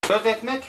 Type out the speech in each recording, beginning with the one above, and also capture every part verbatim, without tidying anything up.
Dört ekmek.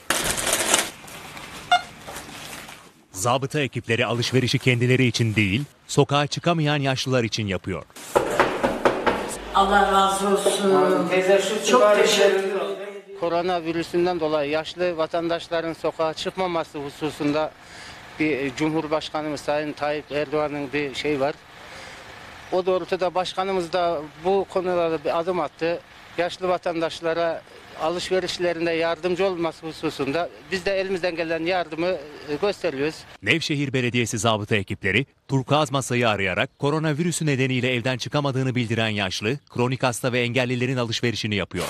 Zabıta ekipleri alışverişi kendileri için değil, sokağa çıkamayan yaşlılar için yapıyor. Allah razı olsun. Teyze şu Çok teşekkür ederim. Koronavirüsünden dolayı yaşlı vatandaşların sokağa çıkmaması hususunda bir Cumhurbaşkanımız Sayın Tayyip Erdoğan'ın bir şey var. O doğrultuda başkanımız da bu konularda bir adım attı. Yaşlı vatandaşlara alışverişlerinde yardımcı olması hususunda biz de elimizden gelen yardımı gösteriyoruz. Nevşehir Belediyesi zabıta ekipleri turkuaz masayı arayarak koronavirüsü nedeniyle evden çıkamadığını bildiren yaşlı, kronik hasta ve engellilerin alışverişini yapıyor.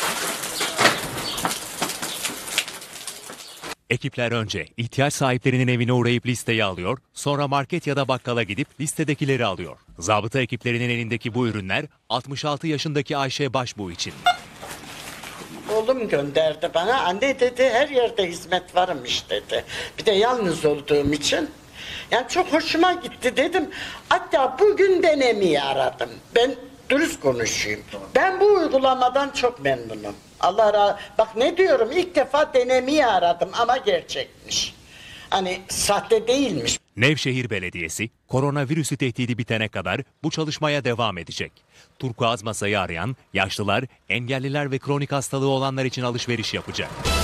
Ekipler önce ihtiyaç sahiplerinin evine uğrayıp listeyi alıyor, sonra market ya da bakkala gidip listedekileri alıyor. Zabıta ekiplerinin elindeki bu ürünler altmış altı yaşındaki Ayşe Başbuğ için. Oğlum gönderdi bana. Anne dedi, her yerde hizmet varmış dedi. Bir de yalnız olduğum için. Yani çok hoşuma gitti dedim. Hatta bugün denemeyi aradım. Ben dürüst konuşayım. Ben bu uygulamadan çok memnunum. Allah razı. Bak ne diyorum, ilk defa denemeyi aradım ama gerçekmiş. Hani sahte değilmiş. Nevşehir Belediyesi koronavirüsü tehdidi bitene kadar bu çalışmaya devam edecek. Turkuaz masayı arayan yaşlılar, engelliler ve kronik hastalığı olanlar için alışveriş yapacak.